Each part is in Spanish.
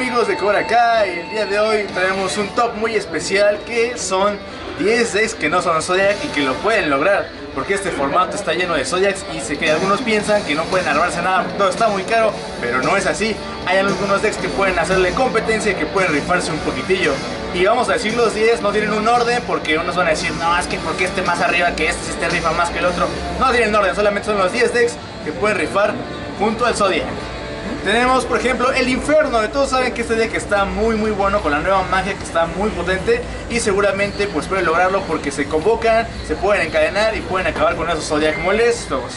amigos de Cobra Kai, el día de hoy traemos un top muy especial que son 10 decks que no son Zodiac y que lo pueden lograr, porque este formato está lleno de Zodiacs y sé que algunos piensan que no pueden armarse nada, todo está muy caro, pero no es así. Hay algunos decks que pueden hacerle competencia y que pueden rifarse un poquitillo. Y vamos a decir los 10, no tienen un orden, porque unos van a decir, no, es que porque este más arriba que este, si este rifa más que el otro. No tienen orden, solamente son los 10 decks que pueden rifar junto al Zodiac. Tenemos por ejemplo el Inferno. Todos saben que este deck está muy bueno con la nueva magia, que está muy potente y seguramente pues pueden lograrlo porque se convocan, se pueden encadenar y pueden acabar con esos Zodiac molestos.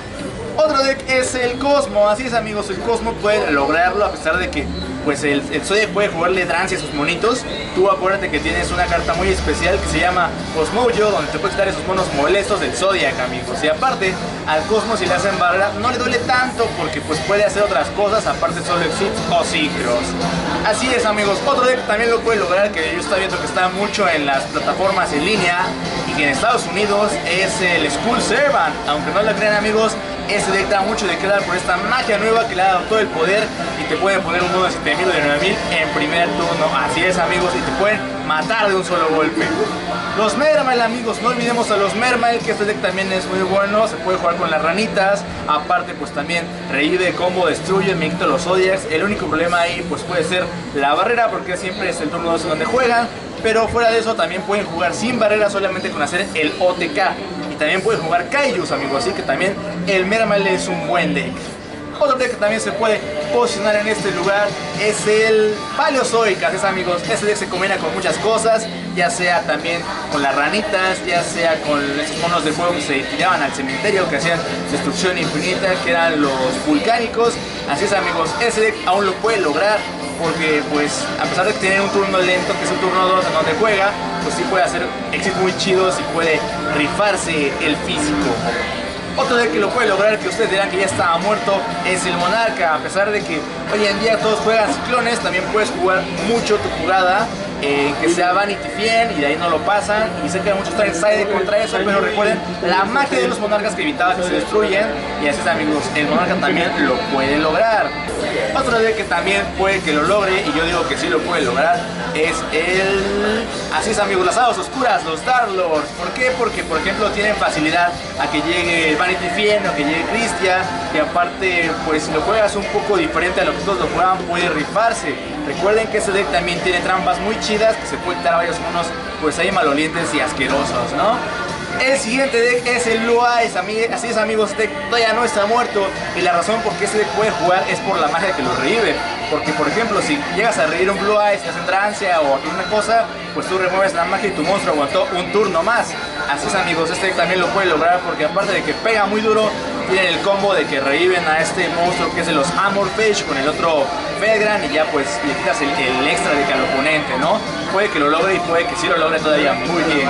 Otro deck es el Cosmo. Así es, amigos, el Cosmo puede lograrlo a pesar de que pues el Zodiac puede jugarle Trance a sus monitos. Tú acuérdate que tienes una carta muy especial que se llama Cosmoyo, donde te puedes quitar esos monos molestos del Zodiac, amigos. Y aparte, al Cosmo si le hacen barrera no le duele tanto porque pues puede hacer otras cosas, aparte solo Exits o Synchros. Así es, amigos. Otro deck también lo puede lograr, que yo estoy viendo que está mucho en las plataformas en línea y que en Estados Unidos, es el Skull Servant. Aunque no lo crean, amigos, ese deck da mucho de qué dar por esta magia nueva que le ha dado todo el poder y te puede poner un mono de 7000 o de 9000 en primer turno. Así es, amigos, y te pueden matar de un solo golpe. Los Mermail, amigos, no olvidemos a los Mermail, que este deck también es muy bueno. Se puede jugar con las ranitas. Aparte pues también revive, combo, destruye, me quito los Zodiacs. El único problema ahí pues puede ser la barrera, porque siempre es el turno 12 donde juegan. Pero fuera de eso también pueden jugar sin barrera, solamente con hacer el OTK. Y también pueden jugar Kaijus, amigos, así que también el Mermail es un buen deck. Otro deck que también se puede posicionar en este lugar es el Paleozoic. Así es, amigos, este deck se combina con muchas cosas, ya sea también con las ranitas, ya sea con esos monos de fuego que se tiraban al cementerio, que hacían destrucción infinita, que eran los vulcánicos. Así es, amigos, ese deck aún lo puede lograr, porque pues a pesar de que tiene un turno lento, que es el turno 2 en donde juega, pues sí puede hacer exits muy chidos y puede rifarse el físico. Otro deck que lo puede lograr, que ustedes dirán que ya estaba muerto, es el Monarca. A pesar de que hoy en día todos juegan ciclones, también puedes jugar mucho tu jugada, que sea Vanity Fiend, y de ahí no lo pasan. Y sé que muchos traen side contra eso, pero recuerden la magia de los Monarcas que evitaba que se destruyen. Y así es, amigos, el Monarca también lo puede lograr. Otro deck que también puede que lo logre, y yo digo que sí lo puede lograr, es el... Así es, amigos, las hadas oscuras, los Dark Lords. ¿Por qué? Porque por ejemplo tienen facilidad a que llegue Vanity Fiend o que llegue Christian. Y aparte pues si lo juegas un poco diferente a lo que todos lo juegan, puede rifarse. Recuerden que ese deck también tiene trampas muy chidas, que se puede quitar a varios monos pues ahí malolientes y asquerosos, ¿no? El siguiente deck es el Blue Eyes. Así es, amigos, este deck todavía no está muerto, y la razón por qué este deck puede jugar es por la magia que lo revive. Porque por ejemplo, si llegas a revivir un Blue Eyes que hace trancia o alguna cosa, pues tú remueves la magia y tu monstruo aguantó un turno más. Así es, amigos, este deck también lo puede lograr, porque aparte de que pega muy duro, tienen el combo de que reviven a este monstruo que es de los Amorphage con el otro Felgran, y ya pues le quitas el extra de que al oponente, ¿no? Puede que lo logre y puede que sí lo logre todavía muy bien.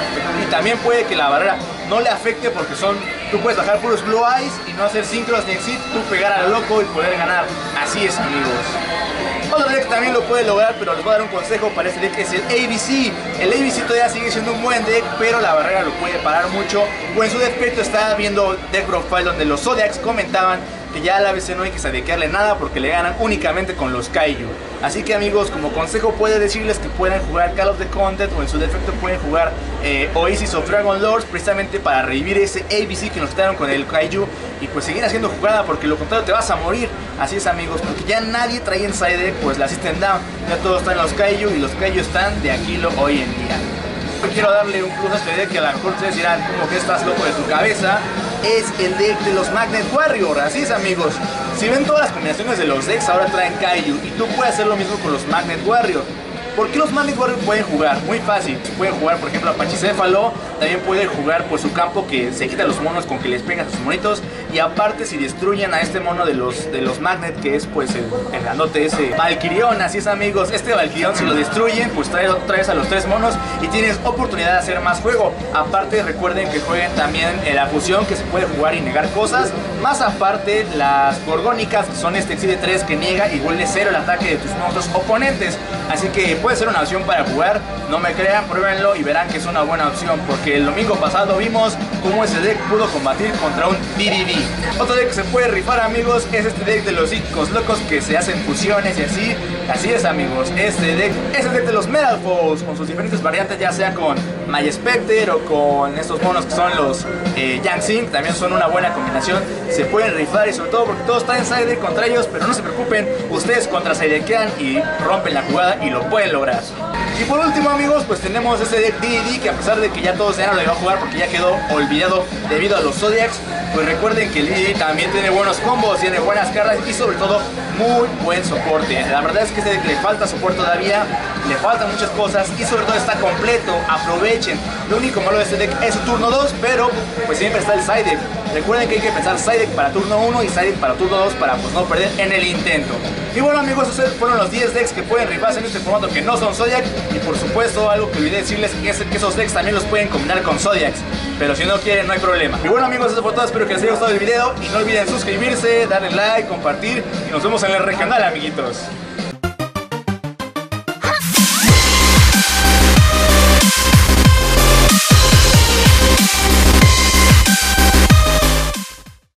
Y también puede que la barrera no le afecte, porque tú puedes bajar puros Blue Eyes y no hacer Synchros ni Exit, tú pegar a lo loco y poder ganar. Así es, amigos. Otro deck también lo puede lograr, pero les voy a dar un consejo para este deck, es el ABC. El ABC todavía sigue siendo un buen deck, pero la barrera lo puede parar mucho. O en su defecto, estaba viendo Deck Profile donde los Zodiacs comentaban que ya al ABC no hay que sadequearle nada porque le ganan únicamente con los Kaiju. Así que, amigos, como consejo puede decirles que pueden jugar Call of the Content, o en su defecto pueden jugar Oasis of Dragon Lords, precisamente para revivir ese ABC que nos quitaron con el Kaiju y pues seguir haciendo jugada, porque lo contrario te vas a morir. Así es, amigos, porque ya nadie trae en side deck pues la System Down, ya todos están los Kaiju, y los Kaiju están de Aquilo hoy en día. Yo quiero darle un plus a este deck que a lo mejor ustedes dirán como que estás loco de tu cabeza. Es el deck de los Magnet Warrior. Así es, amigos, si ven todas las combinaciones de los decks ahora traen Kaiju, y tú puedes hacer lo mismo con los Magnet Warrior. ¿Por qué los Magnet Warrior pueden jugar? Muy fácil. Pueden jugar, por ejemplo, a Pachicéfalo. También pueden jugar por su campo, que se quita los monos con que les pegan a sus monitos. Y aparte, si destruyen a este mono de los Magnet, que es pues el grandote ese Valkyrion. Así es, amigos, este Valkyrion, si lo destruyen, pues traes a los 3 monos y tienes oportunidad de hacer más juego. Aparte, recuerden que jueguen también la fusión, que se puede jugar y negar cosas. Más aparte, las Gorgónicas, que son este Exide 3 que niega y vuelve 0 el ataque de tus monstruos oponentes. Así que puede ser una opción para jugar. No me crean, pruébenlo y verán que es una buena opción, porque el domingo pasado vimos cómo ese deck pudo combatir contra un DDD. Otro deck que se puede rifar, amigos, es este deck de los psíquicos locos, que se hacen fusiones y así. Así es, amigos, este deck es el deck de los Metal Foes, con sus diferentes variantes, ya sea con Maya Specter o con estos monos que son los Yang Xing. También son una buena combinación, se pueden rifar, y sobre todo porque todos traen side deck contra ellos. Pero no se preocupen, ustedes contra side deckean y rompen la jugada y lo pueden lograr. Y por último, amigos, pues tenemos este deck DD, que a pesar de que ya todos ya no lo iban a jugar porque ya quedó olvidado debido a los Zodiacs, pues recuerden que el DD también tiene buenos combos, tiene buenas cargas y sobre todo muy buen soporte. La verdad es que este deck le falta soporte todavía, le faltan muchas cosas y sobre todo está completo. Aprovechen. Lo único malo de este deck es su turno 2, pero pues siempre está el side deck. Recuerden que hay que pensar side deck para turno 1 y side deck para turno 2 para pues no perder en el intento. Y bueno, amigos, esos fueron los 10 decks que pueden rifarse en este formato que no son Zodiac. Y por supuesto, algo que olvidé decirles es que esos decks también los pueden combinar con Zodiacs, pero si no quieren no hay problema. Y bueno, amigos, eso fue todo. Espero que les haya gustado el video y no olviden suscribirse, darle like, compartir y nos vemos en el regional, amiguitos.